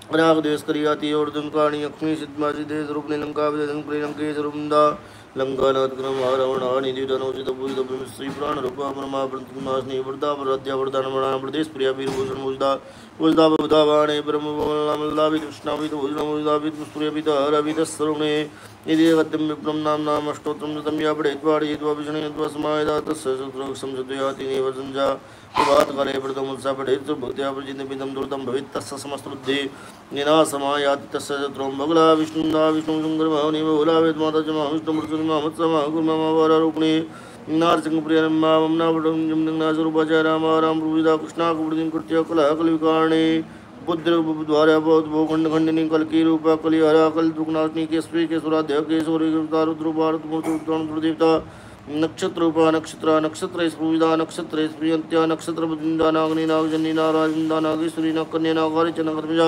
राग देश करियाती और दुमकाणी अक्ष्मी सिद्धमासी देश रूप लंका लंकेश रूपदा लंकानाथ क्रम रावणानि दिव्यनोचित भूषित श्री प्राण रूपा परमा प्रतिमास्नि वरदा वरद्या वरदान मणा प्रदेश प्रिया वीर भूषण मुजदा मुजदा बुधा वाणे ब्रह्म मल्ला विद कृष्णा विद भूषण मुजदा विद पुष्प्रिय विद हर विद सरुणे यदि गत्यम विप्रम नाम नाम अष्टोत्रम तम या पठेत्वाड़ी यद्वा विष्णु यद्वा समायदा तस्य शत्रु संसदयाति निवर्जंजा प्रभात काले प्रथम उत्साह पठेत् भक्त्या प्रजित विदम दुर्दम भवेत् तस्य समस्तबुद्धि निनासमायाति तस्य शत्रुं बगला विष्णुदा विष्णु शंकर भावनी बहुला वेद माता च महाविष्णु मृत्युर्मा मत्समा गुरुमा वारारूपिणी नारसिंह प्रिय ममना वटं जमदंगना स्वरूपाचार्य राम राम रूपिता कृष्णा कुबुद्धिं कृत्य कला कलिविकारणे बुद्ध द्वारा बहुत भूखंड खंडिनी कल की रूपा कलिहरा कल दुखनाशनी केसरी केसुराध्य केशोरी रुद्र भारत मूर्ति नक्षत्र रूपा नक्षत्र नक्षत्र स्पूविदा नक्षत्र स्प्रियंत्या नक्षत्र बुद्धिंदा नागनी नागजनी नाराजिंदा नागेश्वरी नागकन्या नागारी च नगरजा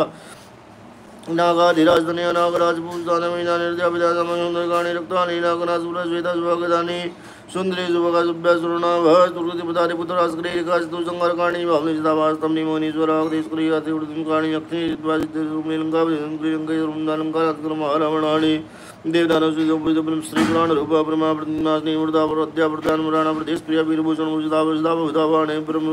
नागाधिराज धनया नागराज पूजदान मीना निर्दया विदा समयुंदरगाणी रक्तानी नागना सूरज वेदा सुभगदानी सुंदरी सुभगा सुभ्या सुरना भज दुर्गति पदारी पुत्र आस्करी एकाश तु संगरकाणी भावनी चिता वास्तव निमोनी स्वराग देशकरी आति उर्दुम काणी अक्षनी चित्वाजित रूपनी लंका विदंकरी लंका रुंदा लंका रातक्रम महारावणाणी देवदानव श्री पुराण रूपा ब्रह्मा प्रतिनाशनी वरदा वरद्या वरदान मराणा प्रदेश प्रिया वीर भूषण मुजदा वजदा बहुधा वाणे ब्रह्म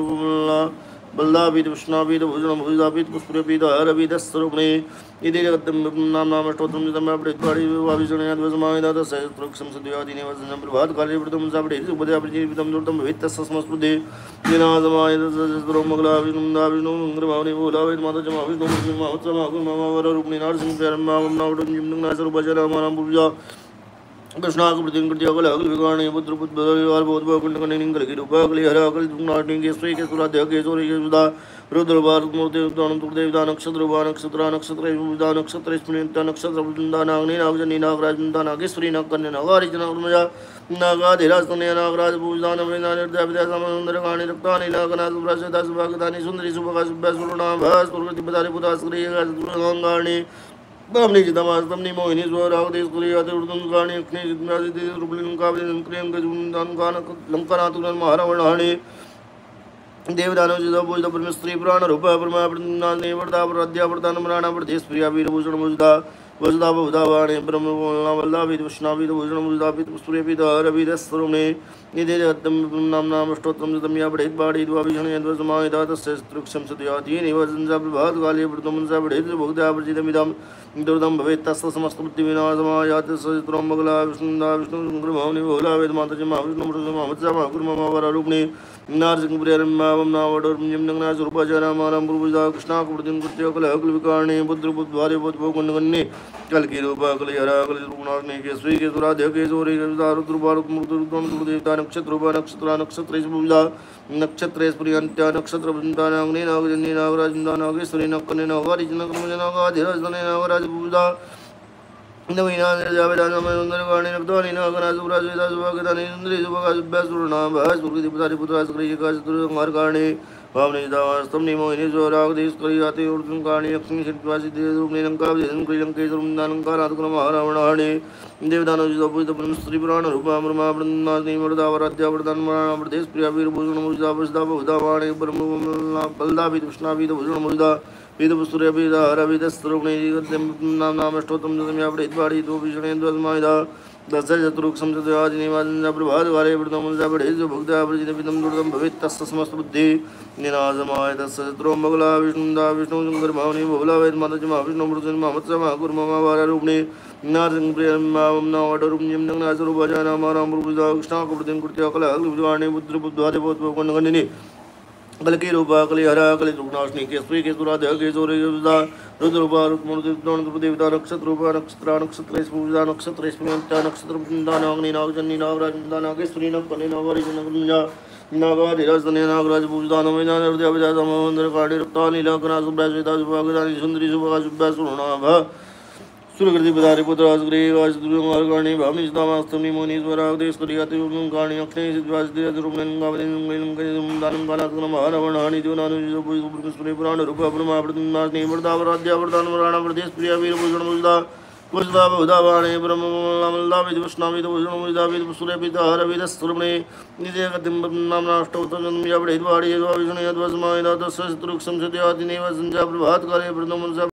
बल्लाभित विष्णाभित भूषण भुजाभित पुष्पभित हरभित स्वरूपणे यदि नाम नाम अष्टोत्रम तमपड़ेत्वाड़ी विवाभिषणयाद्वसमाहिता तस्सहस्रक्षं सद्योदिने वसनं प्रभात काले प्रथम सापड़ेत् उपदयापरिजीवितं दुर्तं भवेत् तस्य समस्पृद्धे निनादमाय तस्सहस्रं मंगला विष्णुदा विष्णु इंद्रभावने भूलावेद माता च महाविष्णु महावररूपिणी नारसिंह प्रियम्मा वमनावटं जिम्नग्नासरूपाचार्य रामाराम पूजा कृष्णा कृतिकृत्य कल विकारणे पुत्र पुत्र बोध कुंडकनिंग कल की रूपा कली हरा कल दुनाटनी केसरी के सुराध्य केशोरी के सुधा रुद्र भारत मूर्ति उद्दान दुर्देवता नक्षत्र रूपा नक्षत्र नक्षत्र विदा नक्षत्र स्मृता नक्षत्र वृंदा नागनी नागजनी नागराज वृंदा नागेश्वरी नागकन्या नागारी च नागरमजा नागाधिराज तनया नागराज पूजदान वृंदा निर्दया विद्या समंदर गाणी रक्तानि नागना सुभ्रसदा सुभगदानि सुंदरी सुभगा सुभ्या सुरुणा भस दुर्गति पदारि पुतास्करी दुर्गांगाणी बामनी चितमास्तमनी मोहिनी स्वराग देश कुरियाति उर्दुम गाणी अक्नी जिज्ञासी देश रूपलिंका विलंक्रियं गजुंदान लंकानाथुरन महारावणाणी देवदानव चिता पूजित परमेश्वरी पुराण रूपा परमा प्रतिनाशनी वरदा वरद्या वरदान मराणा प्रदेश प्रिया वीर भूषण मुजदा वजदा बहुधा वाणे ब्रह्म वल्लाभित विष्णाभित भूषण मुजदाभित पुष्पभित हरभित स्वरूपणे यदि नाम नाम अष्टोत्रम तम या पठेत् बाड़ी द्वा विष्णु यद्वा समाहिता तस्य शत्रुक्षं सद्याति निवर्जंजा प्रभात काले प्रथम सा पठेत् भक्त्या प्रजितमिदं दुर्दम भवेत् तस्य समस्तबुद्धि विनाशमायाति शत्रुं बगला विष्णुदा विष्णु शंकर भावनी बहुला वेद माता च महाविष्णु मृत्युर्मा महाकुर्मा महावरारूपिणी नारसिंह प्रियम्मा वमनावटं जिम्नग्ना स्वरूपाचार्य रामाराम पूजा कृष्णा कुबुद्धिं कृत्य कल विकारणे पुत्र पुद्वारे पुत्रकुंडकन्ये कल की रूपा कलिहरा कल रूपनाशनी केसरी के सुराध्य केशोरी के रुद्र भारत मूर्ति देवता नक्षत्र रूपा नक्षत्र नक्षत्र पूजा नक्षत्र स्प्रियंत्या नक्षत्र वृंदा नागनी नागजनी नागराज नागेश्वरी नागकन्या नागारी च नागाधिराज तनया नागराज पूजा नवीना निर्जावेदानमयंदरगाणी रक्तानि नागना सुभ्रा श्वेता सुभगदानि सुंदरी सुभगा सुभ्या सुरुणा भज दुर्गति पदारि पुत्रास्करी एकाश दुर्गांगारकाणे भावनी चितावास्तमनि मोहिनी स्वराग देश करियाति उर्दुम काणी अक्ष्मी सिद्धवासी देश रूपनी लंका विदंकरी लंकेश रुंदा लंकानाथुरन महारावणाणी देवदानव चिता पूजित परमेश्वरी पुराण रूपा ब्रह्मा प्रतिनाशनी वरदा वरद्या वरदान मराणा प्रदेश प्रिया वीर भूषण मुजदा वजदा बहुधा वाणे ब्रह्म बल्लाभित विष्णाभित भूषण मुजदा वेद पुस्तुर्य वेद हरवेद स्वरूपणे नाम नाम अष्टोत्रम तम या पठेत्वाड़ी तो विष्णुयद्वसमाहिता तस्य शत्रुक्षं सद्यादिनिवाजंजा प्रभात काले प्रथम सा पठेत् भक्त्या प्रजितमिदं दुर्दं भवेत् तस्य समस्तबुद्धि निनाशमाय तस्य शत्रुं बगला विष्णुदा विष्णु शंकर भावनी बहुला वेद माता च महाविष्णु मृत्युर्मा मत्समा कुर्मा वारारूपिणी नारसिंह प्रियम्मा वमनावटं जिम्नग्ना स्वरूपाचार्य रामाराम पूजा कृष्णा कुबुद्धिं कृत्य कल विद्वाणे पुत्र पुद्वारे पुत्रकुंडकन्ये कल की रूपा कलिहरा कल दुखनाशनी केसरी के सुराध्य केशोरी के रुद्र रूपा देवता नक्षत्र रूपा नक्षत्र नक्षत्र पूजा नक्षत्र स्मृता नक्षत्र वृंदा नागनी नागजनी नागराज नागेश्वरी नागकन्या नागारी च नागाधिराज तनया नागराज पूजदान वैदान हृदय विदा समंदर काणी रक्तानि लंकना सुभ्रा श्वेता सुभगदानि सुंदरी सुभगा सुभ्या सुरुणा सुरकृति पदारि पुत्रास्करी एकाश दुर्गांगारकाणी भावनी चितावास्तमनि मोहिनी स्वराग देश करियाति उर्दुम काणी अक्ष्मी सिद्धवासी देश रूपनी लंकानाथुरन महारावणाणी देवदानव चिता पूजित परमेश्वरी पुराण रूपा ब्रह्मा प्रतिनाशनी वरदा वरद्या वरदान मराणा प्रदेश प्रिया वीर भूषण मुजदा वजदा बहुधा वाणे ब्रह्म मल्लाभित विष्णाभित भूषण मुजदाभित पुष्पभित हरभित स्वरूपणे नित्य गतिं नाम्ना अष्टोत्तरं या पठेत् बाड़ी यद्वा विष्णु यद्वा समाहिता तस्य शत्रुक्षं सद्याति निवर्जंजा प्रभात काले प्रथम